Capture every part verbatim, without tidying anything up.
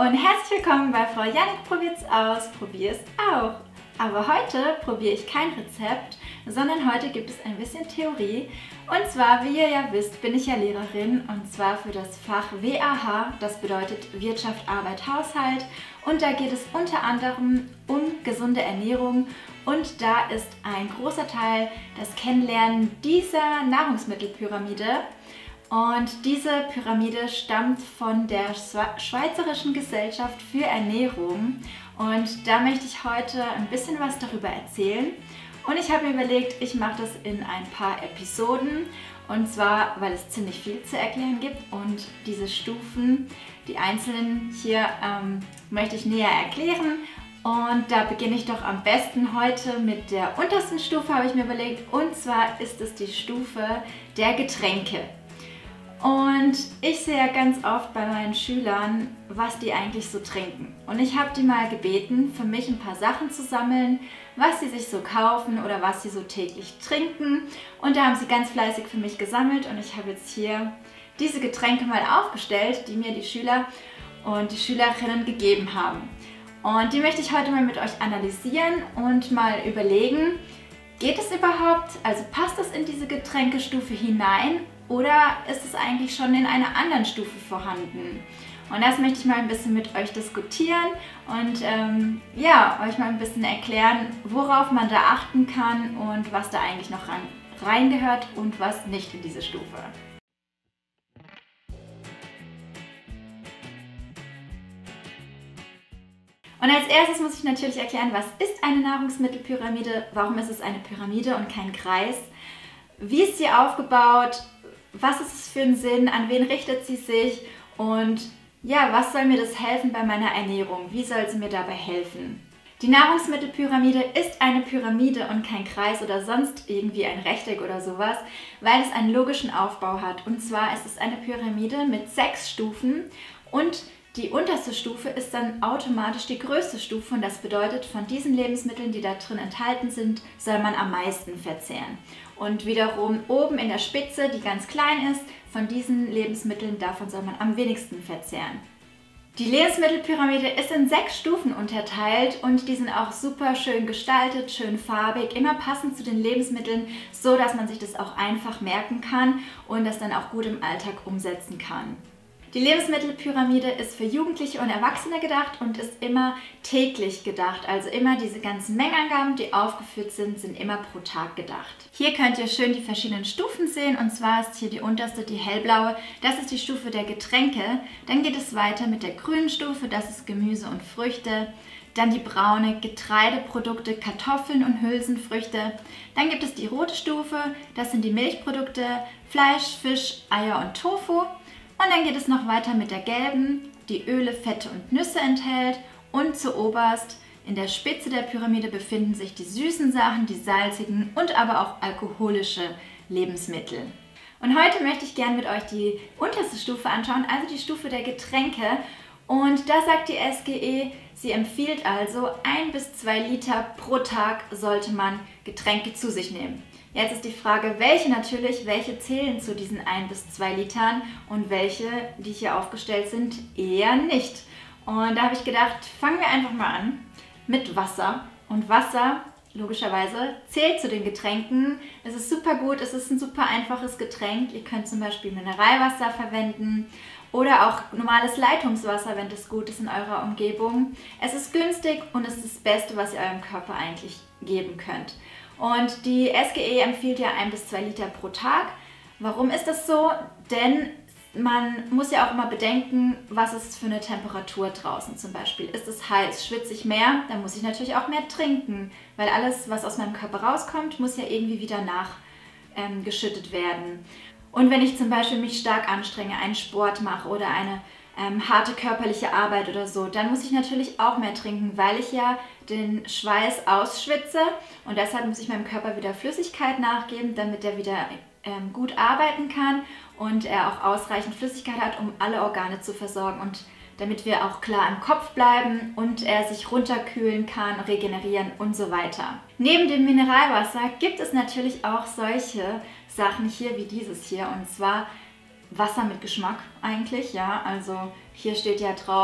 und herzlich willkommen bei Frau Jannik probiert's aus, probier's auch. Aber heute probiere ich kein Rezept, sondern heute gibt es ein bisschen Theorie. Und zwar, wie ihr ja wisst, bin ich ja Lehrerin und zwar für das Fach W A H, das bedeutet Wirtschaft, Arbeit, Haushalt. Und da geht es unter anderem um gesunde Ernährung und da ist ein großer Teil das Kennenlernen dieser Nahrungsmittelpyramide. Und diese Pyramide stammt von der Schweizerischen Gesellschaft für Ernährung und da möchte ich heute ein bisschen was darüber erzählen. Und ich habe mir überlegt, ich mache das in ein paar Episoden und zwar, weil es ziemlich viel zu erklären gibt und diese Stufen, die einzelnen hier, ähm, möchte ich näher erklären. Und da beginne ich doch am besten heute mit der untersten Stufe, habe ich mir überlegt, und zwar ist es die Stufe der Getränke. Und ich sehe ja ganz oft bei meinen Schülern, was die eigentlich so trinken. Und ich habe die mal gebeten, für mich ein paar Sachen zu sammeln, was sie sich so kaufen oder was sie so täglich trinken. Und da haben sie ganz fleißig für mich gesammelt und ich habe jetzt hier diese Getränke mal aufgestellt, die mir die Schüler und die Schülerinnen gegeben haben. Und die möchte ich heute mal mit euch analysieren und mal überlegen, geht es überhaupt, also passt es in diese Getränkestufe hinein? Oder ist es eigentlich schon in einer anderen Stufe vorhanden? Und das möchte ich mal ein bisschen mit euch diskutieren und ähm, ja, euch mal ein bisschen erklären, worauf man da achten kann und was da eigentlich noch ran, reingehört und was nicht in diese Stufe. Und als erstes muss ich natürlich erklären, was ist eine Nahrungsmittelpyramide, warum ist es eine Pyramide und kein Kreis, wie ist sie aufgebaut, was ist es für ein Sinn, an wen richtet sie sich und ja, was soll mir das helfen bei meiner Ernährung, wie soll sie mir dabei helfen? Die Nahrungsmittelpyramide ist eine Pyramide und kein Kreis oder sonst irgendwie ein Rechteck oder sowas, weil es einen logischen Aufbau hat. Und zwar ist es eine Pyramide mit sechs Stufen und die unterste Stufe ist dann automatisch die größte Stufe und das bedeutet, von diesen Lebensmitteln, die da drin enthalten sind, soll man am meisten verzehren. Und wiederum oben in der Spitze, die ganz klein ist, von diesen Lebensmitteln, davon soll man am wenigsten verzehren. Die Lebensmittelpyramide ist in sechs Stufen unterteilt und die sind auch super schön gestaltet, schön farbig, immer passend zu den Lebensmitteln, so dass man sich das auch einfach merken kann und das dann auch gut im Alltag umsetzen kann. Die Lebensmittelpyramide ist für Jugendliche und Erwachsene gedacht und ist immer täglich gedacht. Also immer diese ganzen Mengenangaben, die aufgeführt sind, sind immer pro Tag gedacht. Hier könnt ihr schön die verschiedenen Stufen sehen und zwar ist hier die unterste, die hellblaue. Das ist die Stufe der Getränke. Dann geht es weiter mit der grünen Stufe, das ist Gemüse und Früchte. Dann die braune Getreideprodukte, Kartoffeln und Hülsenfrüchte. Dann gibt es die rote Stufe, das sind die Milchprodukte, Fleisch, Fisch, Eier und Tofu. Und dann geht es noch weiter mit der gelben, die Öle, Fette und Nüsse enthält. Und zuoberst in der Spitze der Pyramide befinden sich die süßen Sachen, die salzigen und aber auch alkoholische Lebensmittel. Und heute möchte ich gerne mit euch die unterste Stufe anschauen, also die Stufe der Getränke. Und da sagt die S G E, sie empfiehlt also, ein bis zwei Liter pro Tag sollte man Getränke zu sich nehmen. Jetzt ist die Frage, welche natürlich, welche zählen zu diesen ein bis zwei Litern und welche, die hier aufgestellt sind, eher nicht. Und da habe ich gedacht, fangen wir einfach mal an mit Wasser. Und Wasser, logischerweise, zählt zu den Getränken. Es ist super gut, es ist ein super einfaches Getränk. Ihr könnt zum Beispiel Mineralwasser verwenden oder auch normales Leitungswasser, wenn das gut ist in eurer Umgebung. Es ist günstig und es ist das Beste, was ihr eurem Körper eigentlich geben könnt. Und die S G E empfiehlt ja ein bis zwei Liter pro Tag. Warum ist das so? Denn man muss ja auch immer bedenken, was ist für eine Temperatur draußen zum Beispiel. Ist es heiß, schwitze ich mehr, dann muss ich natürlich auch mehr trinken, weil alles, was aus meinem Körper rauskommt, muss ja irgendwie wieder nachgeschüttet ähm, werden. Und wenn ich zum Beispiel mich stark anstrenge, einen Sport mache oder eine ähm, harte körperliche Arbeit oder so, dann muss ich natürlich auch mehr trinken, weil ich ja den Schweiß ausschwitze und deshalb muss ich meinem Körper wieder Flüssigkeit nachgeben, damit er wieder ähm, gut arbeiten kann und er auch ausreichend Flüssigkeit hat, um alle Organe zu versorgen und damit wir auch klar im Kopf bleiben und er sich runterkühlen kann, regenerieren und so weiter. Neben dem Mineralwasser gibt es natürlich auch solche Sachen hier wie dieses hier und zwar Wasser mit Geschmack eigentlich, ja, also hier steht ja drauf,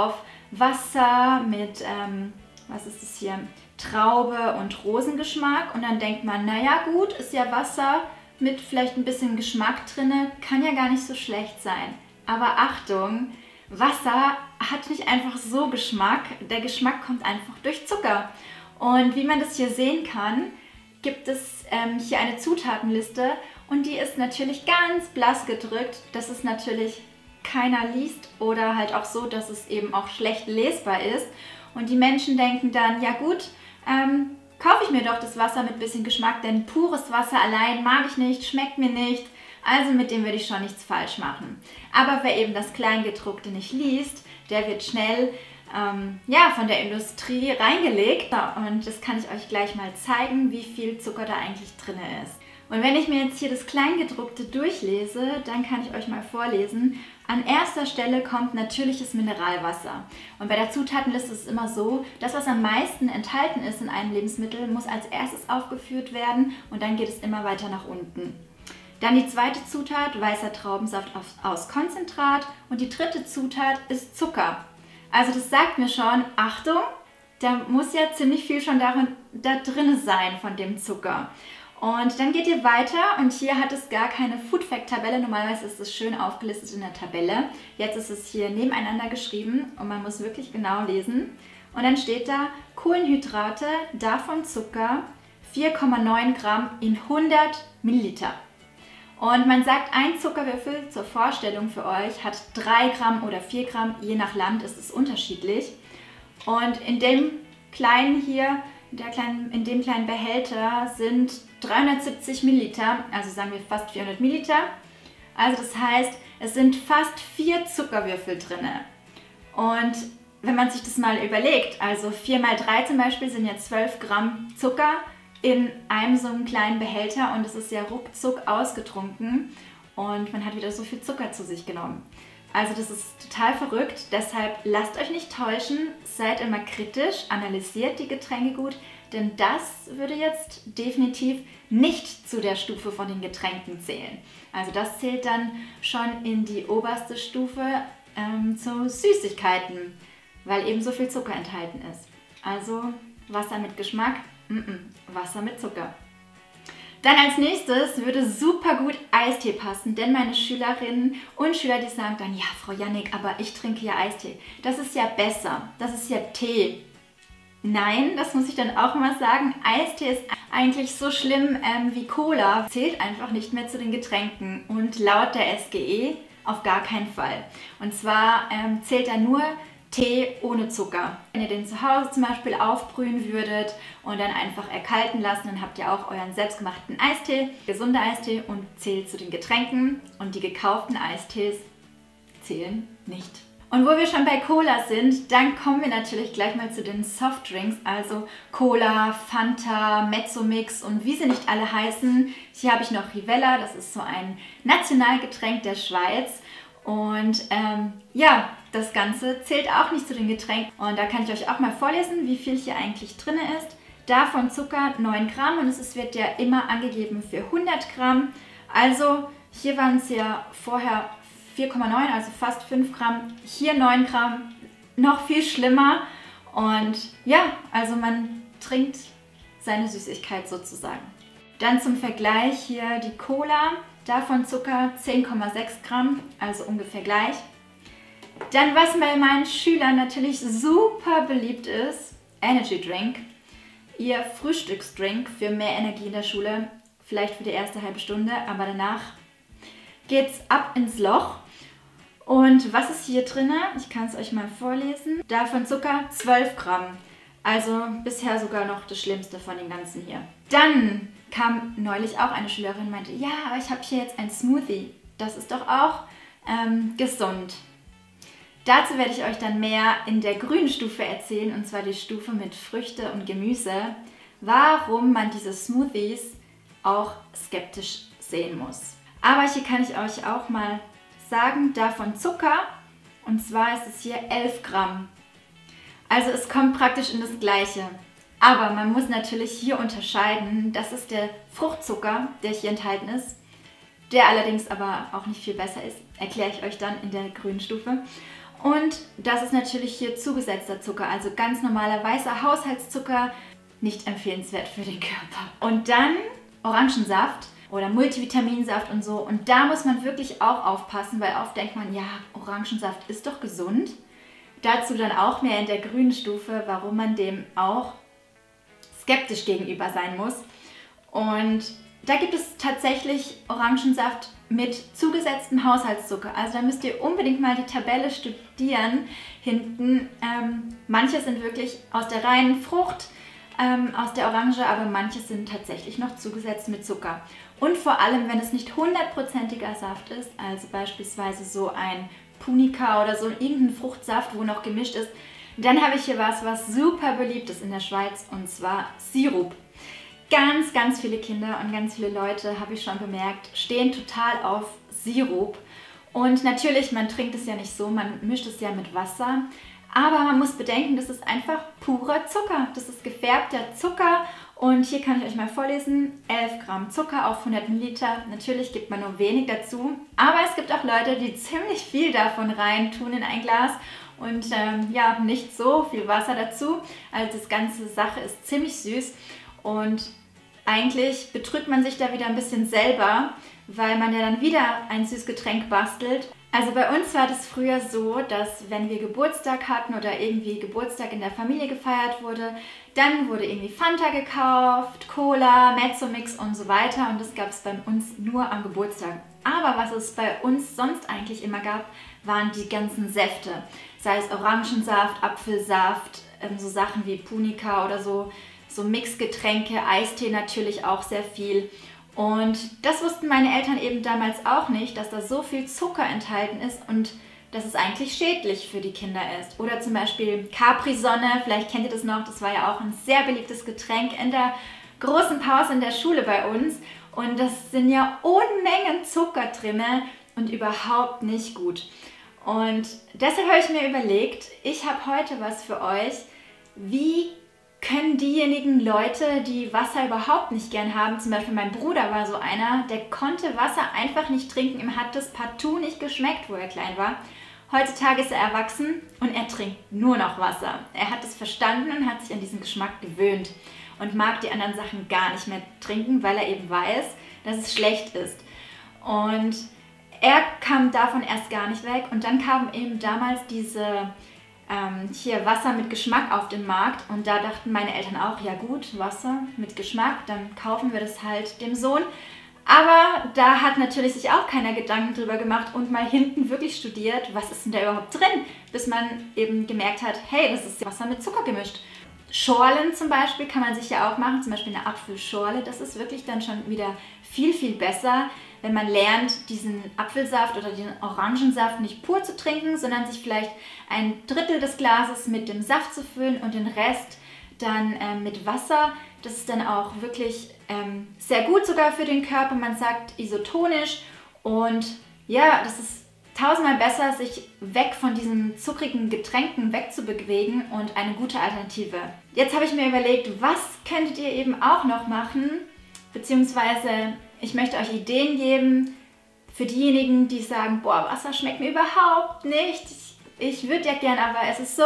Wasser mit, ähm, was ist das hier, Traube und Rosengeschmack. Und dann denkt man, naja gut, ist ja Wasser mit vielleicht ein bisschen Geschmack drin, kann ja gar nicht so schlecht sein. Aber Achtung, Wasser hat nicht einfach so Geschmack, der Geschmack kommt einfach durch Zucker. Und wie man das hier sehen kann, gibt es ähm, hier eine Zutatenliste und die ist natürlich ganz blass gedrückt, dass es natürlich keiner liest oder halt auch so, dass es eben auch schlecht lesbar ist. Und die Menschen denken dann, ja gut, ähm, kaufe ich mir doch das Wasser mit bisschen Geschmack, denn pures Wasser allein mag ich nicht, schmeckt mir nicht, also mit dem würde ich schon nichts falsch machen. Aber wer eben das Kleingedruckte nicht liest, der wird schnell ähm, ja, von der Industrie reingelegt und das kann ich euch gleich mal zeigen, wie viel Zucker da eigentlich drin ist. Und wenn ich mir jetzt hier das Kleingedruckte durchlese, dann kann ich euch mal vorlesen. An erster Stelle kommt natürliches Mineralwasser. Und bei der Zutatenliste ist es immer so, das, was am meisten enthalten ist in einem Lebensmittel, muss als erstes aufgeführt werden und dann geht es immer weiter nach unten. Dann die zweite Zutat, weißer Traubensaft aus Konzentrat und die dritte Zutat ist Zucker. Also das sagt mir schon, Achtung, da muss ja ziemlich viel schon darin, da drin sein von dem Zucker. Und dann geht ihr weiter und hier hat es gar keine Food Fact Tabelle, normalerweise ist es schön aufgelistet in der Tabelle. Jetzt ist es hier nebeneinander geschrieben und man muss wirklich genau lesen. Und dann steht da Kohlenhydrate, davon Zucker, vier Komma neun Gramm in hundert Milliliter. Und man sagt, ein Zuckerwürfel zur Vorstellung für euch hat drei Gramm oder vier Gramm, je nach Land ist es unterschiedlich. Und in dem kleinen hier, der kleinen, in dem kleinen Behälter sind dreihundertsiebzig Milliliter, also sagen wir fast vierhundert Milliliter. Also das heißt, es sind fast vier Zuckerwürfel drin. Und wenn man sich das mal überlegt, also vier mal drei zum Beispiel sind ja zwölf Gramm Zucker in einem so einen kleinen Behälter und es ist ja ruckzuck ausgetrunken und man hat wieder so viel Zucker zu sich genommen. Also das ist total verrückt, deshalb lasst euch nicht täuschen, seid immer kritisch, analysiert die Getränke gut, denn das würde jetzt definitiv nicht zu der Stufe von den Getränken zählen. Also das zählt dann schon in die oberste Stufe ähm, zu Süßigkeiten, weil eben so viel Zucker enthalten ist. Also Wasser mit Geschmack, mm-mm, Wasser mit Zucker. Dann als nächstes würde super gut Eistee passen, denn meine Schülerinnen und Schüler, die sagen dann, ja Frau Jannik, aber ich trinke ja Eistee. Das ist ja besser, das ist ja Tee. Nein, das muss ich dann auch immer sagen, Eistee ist eigentlich so schlimm ähm, wie Cola, zählt einfach nicht mehr zu den Getränken und laut der S G E auf gar keinen Fall. Und zwar ähm, zählt da nur Tee ohne Zucker. Wenn ihr den zu Hause zum Beispiel aufbrühen würdet und dann einfach erkalten lassen, dann habt ihr auch euren selbstgemachten Eistee, gesunder Eistee und zählt zu den Getränken und die gekauften Eistees zählen nicht. Und wo wir schon bei Cola sind, dann kommen wir natürlich gleich mal zu den Softdrinks, also Cola, Fanta, Mezzomix und wie sie nicht alle heißen. Hier habe ich noch Rivella, das ist so ein Nationalgetränk der Schweiz. Und ähm, ja, das Ganze zählt auch nicht zu den Getränken. Und da kann ich euch auch mal vorlesen, wie viel hier eigentlich drin ist. Davon Zucker neun Gramm und es wird ja immer angegeben für hundert Gramm. Also hier waren es ja vorher vier Komma neun, also fast fünf Gramm. Hier neun Gramm, noch viel schlimmer. Und ja, also man trinkt seine Süßigkeit sozusagen. Dann zum Vergleich hier die Cola. Davon Zucker zehn Komma sechs Gramm, also ungefähr gleich. Dann, was bei meinen Schülern natürlich super beliebt ist, Energy Drink. Ihr Frühstücksdrink für mehr Energie in der Schule, vielleicht für die erste halbe Stunde, aber danach geht's ab ins Loch. Und was ist hier drin? Ich kann es euch mal vorlesen. Davon Zucker zwölf Gramm, also bisher sogar noch das Schlimmste von den ganzen hier. Dann kam neulich auch eine Schülerin und meinte, ja, aber ich habe hier jetzt ein Smoothie. Das ist doch auch ähm, gesund. Dazu werde ich euch dann mehr in der grünen Stufe erzählen, und zwar die Stufe mit Früchte und Gemüse, warum man diese Smoothies auch skeptisch sehen muss. Aber hier kann ich euch auch mal sagen, davon Zucker, und zwar ist es hier elf Gramm. Also es kommt praktisch in das Gleiche. Aber man muss natürlich hier unterscheiden, das ist der Fruchtzucker, der hier enthalten ist, der allerdings aber auch nicht viel besser ist, erkläre ich euch dann in der grünen Stufe. Und das ist natürlich hier zugesetzter Zucker, also ganz normaler weißer Haushaltszucker, nicht empfehlenswert für den Körper. Und dann Orangensaft oder Multivitaminsaft und so. Und da muss man wirklich auch aufpassen, weil oft denkt man, ja, Orangensaft ist doch gesund. Dazu dann auch mehr in der grünen Stufe, warum man dem auch skeptisch gegenüber sein muss. Und da gibt es tatsächlich Orangensaft mit zugesetztem Haushaltszucker. Also da müsst ihr unbedingt mal die Tabelle studieren hinten. Ähm, manche sind wirklich aus der reinen Frucht, ähm, aus der Orange, aber manche sind tatsächlich noch zugesetzt mit Zucker. Und vor allem, wenn es nicht hundertprozentiger Saft ist, also beispielsweise so ein Punica oder so irgendein Fruchtsaft, wo noch gemischt ist, dann habe ich hier was, was super beliebt ist in der Schweiz, und zwar Sirup. Ganz, ganz viele Kinder und ganz viele Leute, habe ich schon bemerkt, stehen total auf Sirup. Und natürlich, man trinkt es ja nicht so, man mischt es ja mit Wasser. Aber man muss bedenken, das ist einfach purer Zucker. Das ist gefärbter Zucker. Und hier kann ich euch mal vorlesen, elf Gramm Zucker auf hundert Milliliter. Natürlich gibt man nur wenig dazu. Aber es gibt auch Leute, die ziemlich viel davon rein tun in ein Glas. Und ähm, ja, nicht so viel Wasser dazu. Also das ganze Sache ist ziemlich süß. Und eigentlich betrügt man sich da wieder ein bisschen selber, weil man ja dann wieder ein Süßgetränk bastelt. Also bei uns war das früher so, dass wenn wir Geburtstag hatten oder irgendwie Geburtstag in der Familie gefeiert wurde, dann wurde irgendwie Fanta gekauft, Cola, Mezzomix und so weiter, und das gab es bei uns nur am Geburtstag. Aber was es bei uns sonst eigentlich immer gab, waren die ganzen Säfte. Sei es Orangensaft, Apfelsaft, ähm, so Sachen wie Punica oder so, so Mixgetränke, Eistee natürlich auch sehr viel. Und das wussten meine Eltern eben damals auch nicht, dass da so viel Zucker enthalten ist und dass es eigentlich schädlich für die Kinder ist. Oder zum Beispiel Capri-Sonne, vielleicht kennt ihr das noch, das war ja auch ein sehr beliebtes Getränk in der großen Pause in der Schule bei uns. Und das sind ja Unmengen Zucker drin und überhaupt nicht gut. Und deshalb habe ich mir überlegt, ich habe heute was für euch, wie können diejenigen Leute, die Wasser überhaupt nicht gern haben, zum Beispiel mein Bruder war so einer, der konnte Wasser einfach nicht trinken, ihm hat das partout nicht geschmeckt, wo er klein war. Heutzutage ist er erwachsen und er trinkt nur noch Wasser. Er hat es verstanden und hat sich an diesen Geschmack gewöhnt und mag die anderen Sachen gar nicht mehr trinken, weil er eben weiß, dass es schlecht ist. Und er kam davon erst gar nicht weg, und dann kamen eben damals diese ähm, hier Wasser mit Geschmack auf den Markt, und da dachten meine Eltern auch, ja gut, Wasser mit Geschmack, dann kaufen wir das halt dem Sohn. Aber da hat natürlich sich auch keiner Gedanken drüber gemacht und mal hinten wirklich studiert, was ist denn da überhaupt drin, bis man eben gemerkt hat, hey, das ist Wasser mit Zucker gemischt. Schorlen zum Beispiel kann man sich ja auch machen, zum Beispiel eine Apfelschorle, das ist wirklich dann schon wieder viel, viel besser, wenn man lernt, diesen Apfelsaft oder den Orangensaft nicht pur zu trinken, sondern sich vielleicht ein Drittel des Glases mit dem Saft zu füllen und den Rest dann äh, mit Wasser. Das ist dann auch wirklich ähm, sehr gut sogar für den Körper. Man sagt isotonisch, und ja, das ist tausendmal besser, sich weg von diesen zuckrigen Getränken wegzubewegen, und eine gute Alternative. Jetzt habe ich mir überlegt, was könntet ihr eben auch noch machen, beziehungsweise ich möchte euch Ideen geben für diejenigen, die sagen, boah, Wasser schmeckt mir überhaupt nicht. Ich, ich würde ja gern, aber es ist so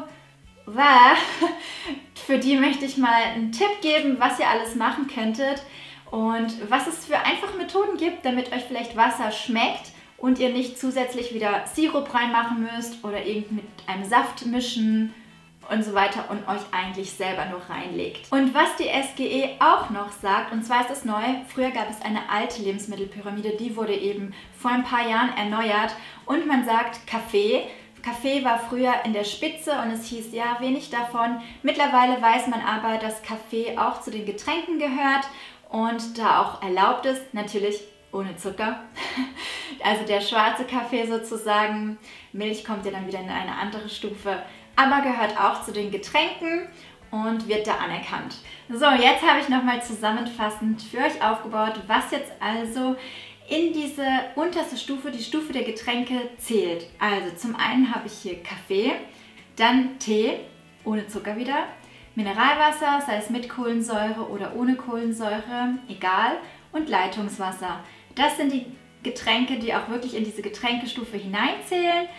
wahr. Für die möchte ich mal einen Tipp geben, was ihr alles machen könntet und was es für einfache Methoden gibt, damit euch vielleicht Wasser schmeckt und ihr nicht zusätzlich wieder Sirup reinmachen müsst oder irgend mit einem Saft mischen und so weiter und euch eigentlich selber nur reinlegt. Und was die S G E auch noch sagt, und zwar ist das neu, früher gab es eine alte Lebensmittelpyramide, die wurde eben vor ein paar Jahren erneuert, und man sagt Kaffee. Kaffee war früher in der Spitze und es hieß, ja, wenig davon. Mittlerweile weiß man aber, dass Kaffee auch zu den Getränken gehört und da auch erlaubt ist, natürlich ohne Zucker. Also der schwarze Kaffee sozusagen. Milch kommt ja dann wieder in eine andere Stufe, aber gehört auch zu den Getränken und wird da anerkannt. So, jetzt habe ich nochmal zusammenfassend für euch aufgebaut, was jetzt also in diese unterste Stufe, die Stufe der Getränke, zählt. Also zum einen habe ich hier Kaffee, dann Tee, ohne Zucker wieder, Mineralwasser, sei es mit Kohlensäure oder ohne Kohlensäure, egal, und Leitungswasser. Das sind die Getränke, die auch wirklich in diese Getränkestufe hineinzählen.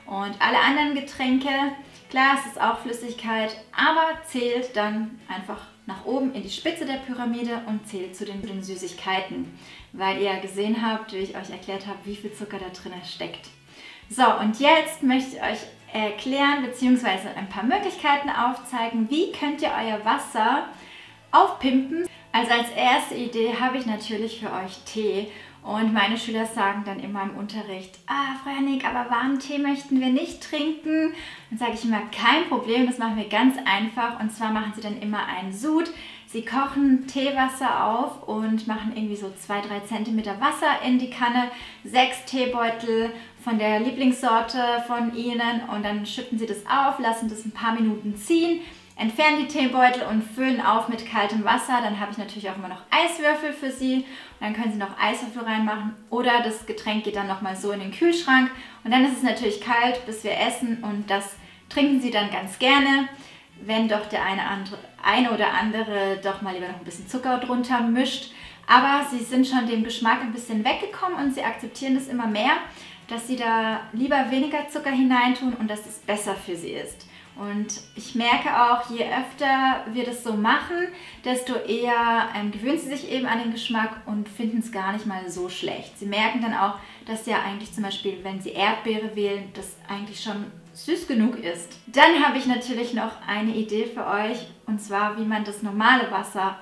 Und alle anderen Getränke, klar, es ist auch Flüssigkeit, aber zählt dann einfach nach oben in die Spitze der Pyramide und zählt zu den, den Süßigkeiten, weil ihr gesehen habt, wie ich euch erklärt habe, wie viel Zucker da drin steckt. So, und jetzt möchte ich euch erklären bzw. ein paar Möglichkeiten aufzeigen, wie könnt ihr euer Wasser aufpimpen. Also als erste Idee habe ich natürlich für euch Tee. Und meine Schüler sagen dann immer im Unterricht, ah, Frau Jannik, aber warmen Tee möchten wir nicht trinken. Dann sage ich immer, kein Problem, das machen wir ganz einfach. Und zwar machen sie dann immer einen Sud. Sie kochen Teewasser auf und machen irgendwie so zwei bis drei Zentimeter Wasser in die Kanne, sechs Teebeutel von der Lieblingssorte von Ihnen und dann schütten Sie das auf, lassen das ein paar Minuten ziehen, entfernen die Teebeutel und füllen auf mit kaltem Wasser. Dann habe ich natürlich auch immer noch Eiswürfel für Sie. Und dann können Sie noch Eiswürfel reinmachen oder das Getränk geht dann nochmal so in den Kühlschrank. Und dann ist es natürlich kalt, bis wir essen und das trinken Sie dann ganz gerne, wenn doch der eine, andere, eine oder andere doch mal lieber noch ein bisschen Zucker drunter mischt. Aber Sie sind schon dem Geschmack ein bisschen weggekommen und Sie akzeptieren das immer mehr, dass Sie da lieber weniger Zucker hineintun und dass es besser für Sie ist. Und ich merke auch, je öfter wir das so machen, desto eher ähm, gewöhnen Sie sich eben an den Geschmack und finden es gar nicht mal so schlecht. Sie merken dann auch, dass ja eigentlich zum Beispiel, wenn Sie Erdbeere wählen, das eigentlich schon süß genug ist. Dann habe ich natürlich noch eine Idee für euch, und zwar, wie man das normale Wasser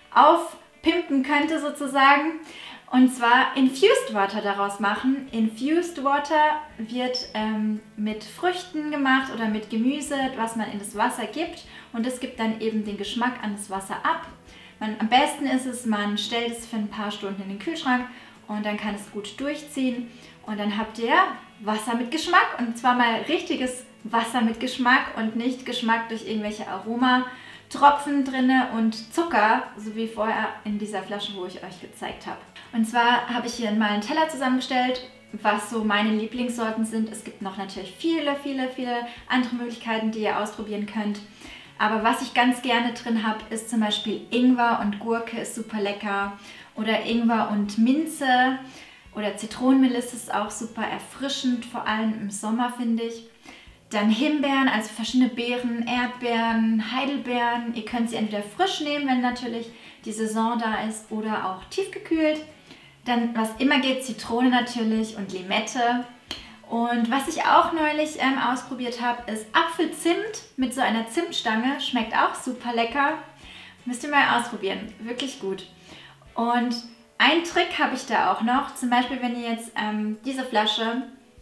aufpimpen könnte sozusagen. Und zwar Infused Water daraus machen. Infused Water wird ähm, mit Früchten gemacht oder mit Gemüse, was man in das Wasser gibt. Und das gibt dann eben den Geschmack an das Wasser ab. Man, am besten ist es, man stellt es für ein paar Stunden in den Kühlschrank und dann kann es gut durchziehen. Und dann habt ihr Wasser mit Geschmack. Und zwar mal richtiges Wasser mit Geschmack und nicht Geschmack durch irgendwelche Aromatropfen drinne und Zucker, so wie vorher in dieser Flasche, wo ich euch gezeigt habe. Und zwar habe ich hier mal einen Teller zusammengestellt, was so meine Lieblingssorten sind. Es gibt noch natürlich viele, viele, viele andere Möglichkeiten, die ihr ausprobieren könnt. Aber was ich ganz gerne drin habe, ist zum Beispiel Ingwer und Gurke, ist super lecker. Oder Ingwer und Minze oder Zitronenmelisse ist auch super erfrischend, vor allem im Sommer, finde ich. Dann Himbeeren, also verschiedene Beeren, Erdbeeren, Heidelbeeren. Ihr könnt sie entweder frisch nehmen, wenn natürlich die Saison da ist, oder auch tiefgekühlt. Dann, was immer geht, Zitrone natürlich und Limette. Und was ich auch neulich ähm, ausprobiert habe, ist Apfelzimt mit so einer Zimtstange. Schmeckt auch super lecker. Müsst ihr mal ausprobieren. Wirklich gut. Und einen Trick habe ich da auch noch. Zum Beispiel, wenn ihr jetzt ähm, diese Flasche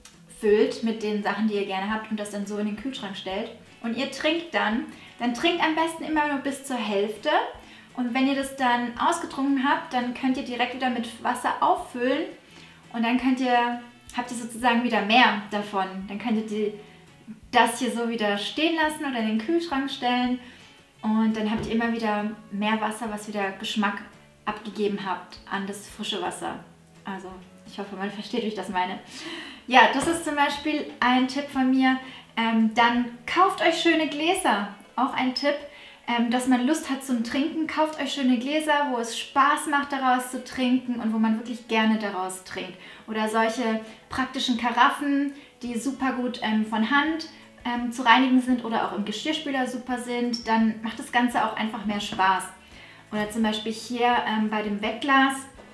füllt mit den Sachen, die ihr gerne habt und das dann so in den Kühlschrank stellt und ihr trinkt dann, dann trinkt am besten immer nur bis zur Hälfte. Und wenn ihr das dann ausgetrunken habt, dann könnt ihr direkt wieder mit Wasser auffüllen und dann könnt ihr, habt ihr sozusagen wieder mehr davon. Dann könnt ihr die, das hier so wieder stehen lassen oder in den Kühlschrank stellen und dann habt ihr immer wieder mehr Wasser, was wieder Geschmack abgegeben habt an das frische Wasser. Also ich hoffe, man versteht, wie ich das meine. Ja, das ist zum Beispiel ein Tipp von mir. Ähm, dann kauft euch schöne Gläser. Auch ein Tipp, ähm, dass man Lust hat zum Trinken. Kauft euch schöne Gläser, wo es Spaß macht, daraus zu trinken und wo man wirklich gerne daraus trinkt. Oder solche praktischen Karaffen, die super gut ähm, von Hand ähm, zu reinigen sind oder auch im Geschirrspüler super sind. Dann macht das Ganze auch einfach mehr Spaß. Oder zum Beispiel hier ähm, bei dem Wegglas.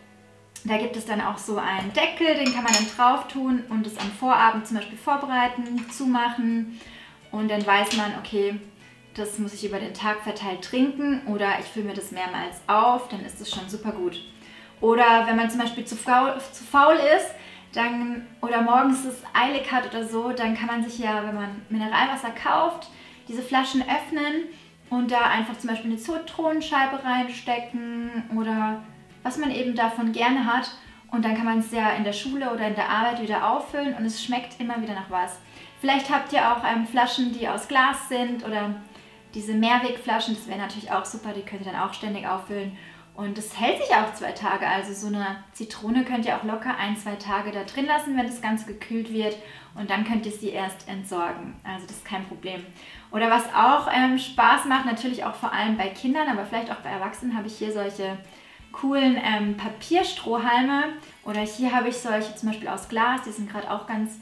Da gibt es dann auch so einen Deckel, den kann man dann drauf tun und es am Vorabend zum Beispiel vorbereiten, zumachen und dann weiß man, okay, das muss ich über den Tag verteilt trinken oder ich fülle mir das mehrmals auf, dann ist das schon super gut. Oder wenn man zum Beispiel zu faul, zu faul ist dann, oder morgens es eilig hat oder so, dann kann man sich ja, wenn man Mineralwasser kauft, diese Flaschen öffnen und da einfach zum Beispiel eine Zitronenscheibe reinstecken oder was man eben davon gerne hat und dann kann man es ja in der Schule oder in der Arbeit wieder auffüllen und es schmeckt immer wieder nach was. Vielleicht habt ihr auch ähm, Flaschen, die aus Glas sind oder diese Mehrwegflaschen, das wäre natürlich auch super, die könnt ihr dann auch ständig auffüllen und das hält sich auch zwei Tage, also so eine Zitrone könnt ihr auch locker ein, zwei Tage da drin lassen, wenn das Ganze gekühlt wird und dann könnt ihr sie erst entsorgen, also das ist kein Problem. Oder was auch ähm, Spaß macht, natürlich auch vor allem bei Kindern, aber vielleicht auch bei Erwachsenen, habe ich hier solche coolen ähm, Papierstrohhalme oder hier habe ich solche zum Beispiel aus Glas, die sind gerade auch ganz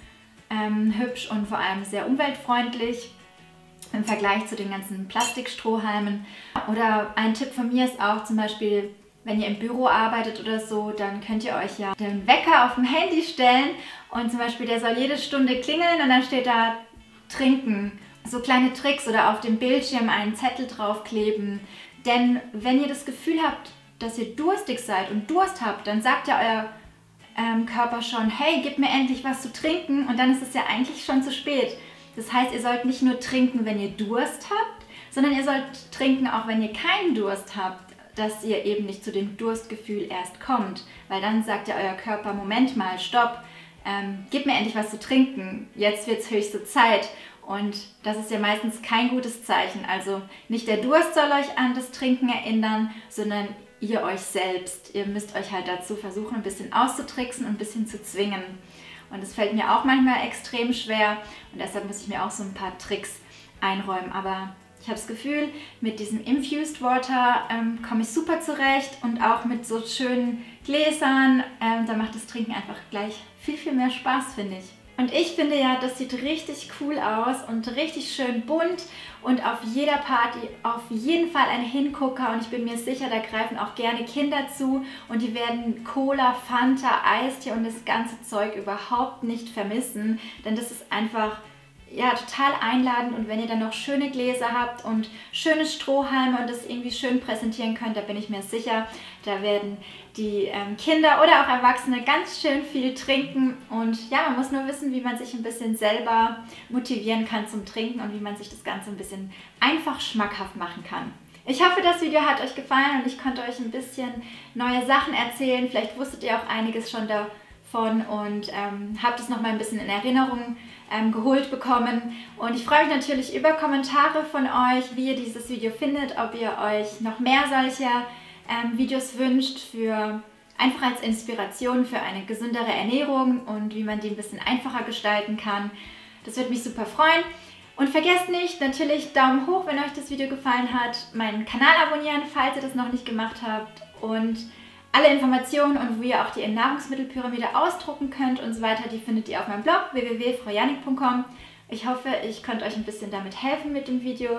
ähm, hübsch und vor allem sehr umweltfreundlich im Vergleich zu den ganzen Plastikstrohhalmen. Oder ein Tipp von mir ist auch zum Beispiel, wenn ihr im Büro arbeitet oder so, dann könnt ihr euch ja den Wecker auf dem Handy stellen und zum Beispiel der soll jede Stunde klingeln und dann steht da trinken. So kleine Tricks oder auf dem Bildschirm einen Zettel draufkleben. Denn wenn ihr das Gefühl habt, dass ihr durstig seid und Durst habt, dann sagt ja euer ähm, Körper schon, hey, gib mir endlich was zu trinken und dann ist es ja eigentlich schon zu spät. Das heißt, ihr sollt nicht nur trinken, wenn ihr Durst habt, sondern ihr sollt trinken, auch wenn ihr keinen Durst habt, dass ihr eben nicht zu dem Durstgefühl erst kommt. Weil dann sagt ja euer Körper, Moment mal, stopp, ähm, gib mir endlich was zu trinken, jetzt wird es höchste Zeit. Und das ist ja meistens kein gutes Zeichen. Also nicht der Durst soll euch an das Trinken erinnern, sondern ihr euch selbst. Ihr müsst euch halt dazu versuchen, ein bisschen auszutricksen und ein bisschen zu zwingen. Und das fällt mir auch manchmal extrem schwer und deshalb muss ich mir auch so ein paar Tricks einräumen. Aber ich habe das Gefühl, mit diesem Infused Water ähm, komme ich super zurecht und auch mit so schönen Gläsern. Ähm, da macht das Trinken einfach gleich viel, viel mehr Spaß, finde ich. Und ich finde ja, das sieht richtig cool aus und richtig schön bunt und auf jeder Party auf jeden Fall ein Hingucker und ich bin mir sicher, da greifen auch gerne Kinder zu und die werden Cola, Fanta, Eistee und das ganze Zeug überhaupt nicht vermissen, denn das ist einfach ja, total einladend und wenn ihr dann noch schöne Gläser habt und schöne Strohhalme und das irgendwie schön präsentieren könnt, da bin ich mir sicher, da werden die ähm, Kinder oder auch Erwachsene ganz schön viel trinken und ja, man muss nur wissen, wie man sich ein bisschen selber motivieren kann zum Trinken und wie man sich das Ganze ein bisschen einfach schmackhaft machen kann. Ich hoffe, das Video hat euch gefallen und ich konnte euch ein bisschen neue Sachen erzählen, vielleicht wusstet ihr auch einiges schon davon und ähm, habt es noch mal ein bisschen in Erinnerung Ähm, geholt bekommen und ich freue mich natürlich über Kommentare von euch, wie ihr dieses Video findet, ob ihr euch noch mehr solcher ähm, Videos wünscht, für einfach als Inspiration für eine gesündere Ernährung und wie man die ein bisschen einfacher gestalten kann. Das würde mich super freuen. Und vergesst nicht, natürlich Daumen hoch, wenn euch das Video gefallen hat, meinen Kanal abonnieren, falls ihr das noch nicht gemacht habt und alle Informationen und wie ihr auch die Nahrungsmittelpyramide ausdrucken könnt und so weiter, die findet ihr auf meinem Blog w w w punkt frau jannik punkt com. Ich hoffe, ich konnte euch ein bisschen damit helfen mit dem Video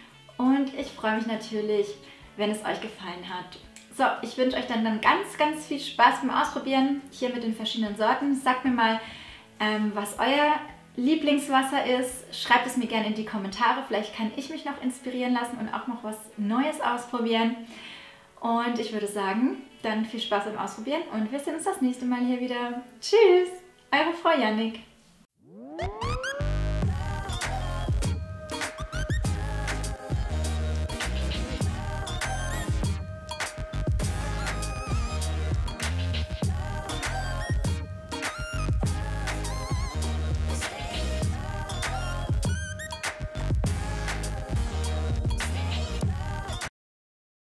und ich freue mich natürlich, wenn es euch gefallen hat. So, ich wünsche euch dann, dann ganz, ganz viel Spaß beim Ausprobieren hier mit den verschiedenen Sorten. Sagt mir mal, ähm, was euer Lieblingswasser ist. Schreibt es mir gerne in die Kommentare. Vielleicht kann ich mich noch inspirieren lassen und auch noch was Neues ausprobieren. Und ich würde sagen, dann viel Spaß beim Ausprobieren und wir sehen uns das nächste Mal hier wieder. Tschüss, eure Frau Jannik.